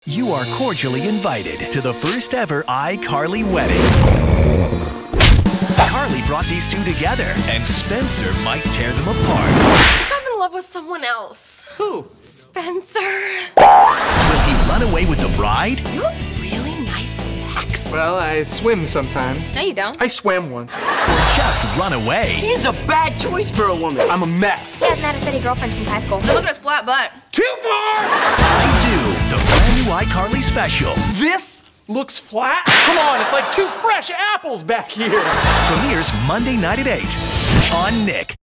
You are cordially invited to the first ever iCarly wedding. Carly brought these two together, and Spencer might tear them apart. I think I'm in love with someone else. Who? Spencer. Will he run away with the bride? You have really nice legs. Well, I swim sometimes. No, you don't. I swam once. Or just run away? He's a bad choice for a woman. I'm a mess. He hasn't had a steady girlfriend since high school. Look at his flat butt. Too far! I Do, the brand new iCarly special. This looks flat? Come on, it's like two fresh apples back here. Premieres Monday night at 8 on Nick.